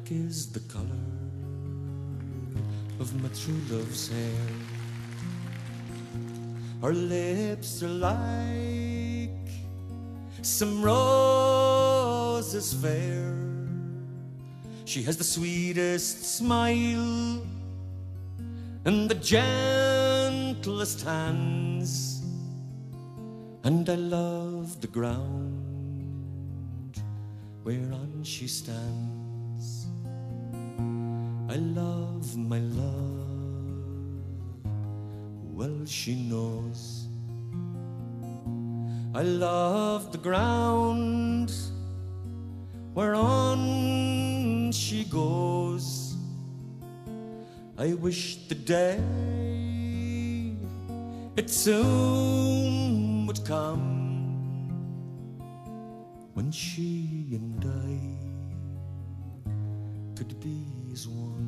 is the color of my true love's hair. Her lips are like some roses fair. She has the sweetest smile and the gentlest hands, and I love the ground whereon she stands. I love my love, well she knows. I love the ground whereon she goes. I wish the day it soon would come when she and I could be as one.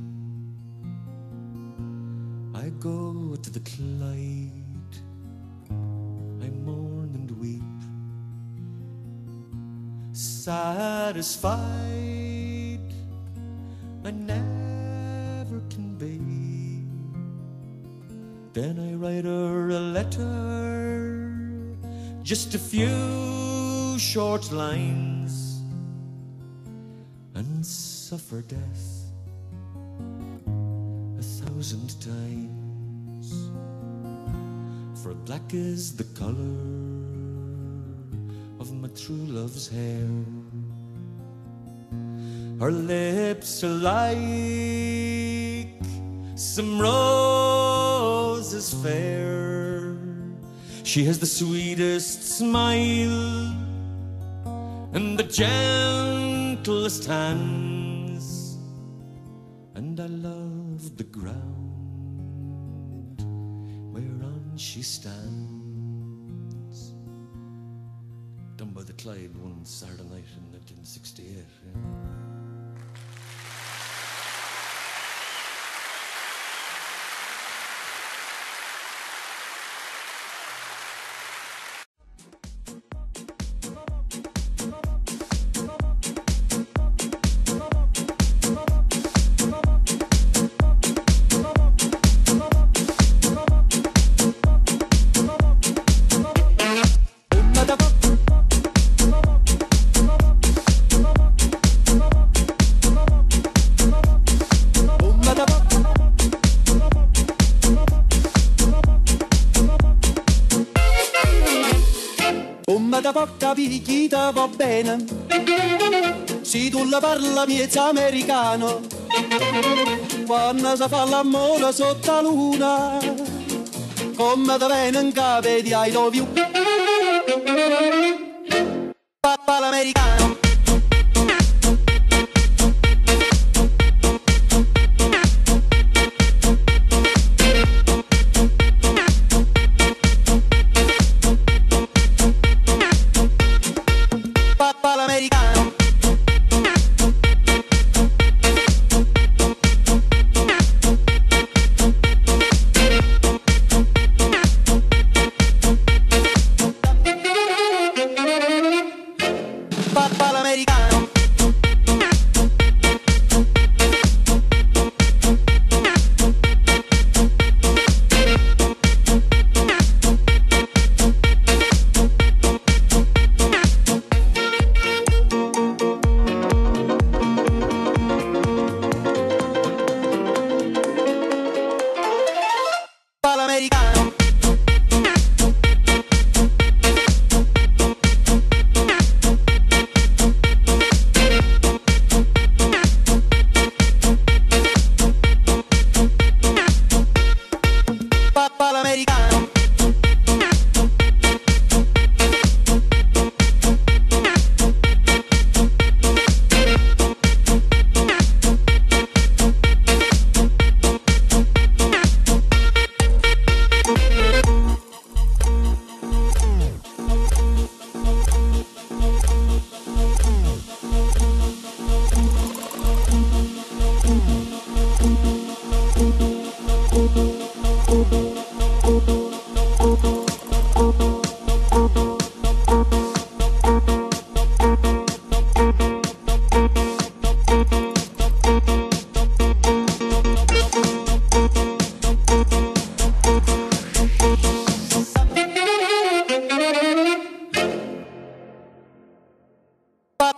I go to the Clyde, I mourn and weep, satisfied I never can be. Then I write her a letter, just a few short lines, and suffer death 1,000 times. For black is the color of my true love's hair. Her lips are like some roses fair. She has the sweetest smile and the gentlest hands, and I love the ground whereon she stands. Done by the Clyde one Saturday night in 1968. Yeah. Da porta picchita va bene, se tu la parla miezza americano, quando si fa l'amore sotto la luna, come te viene in capo di I love you, papà l'americano.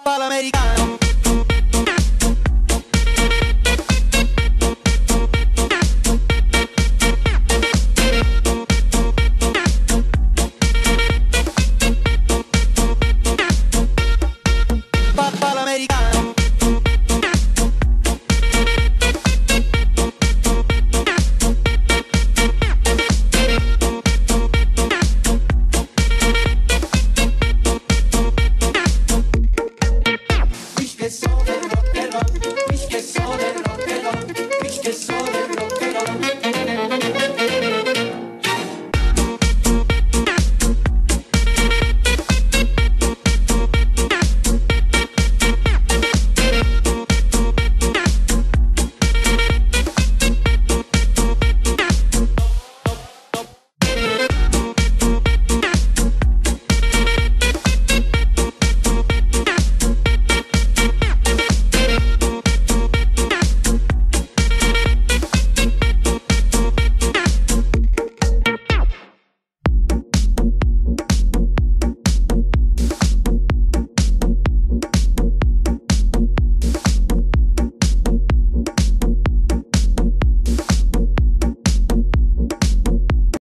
papà l'americano. Papà l'americano. Ich so der Rock and Roll.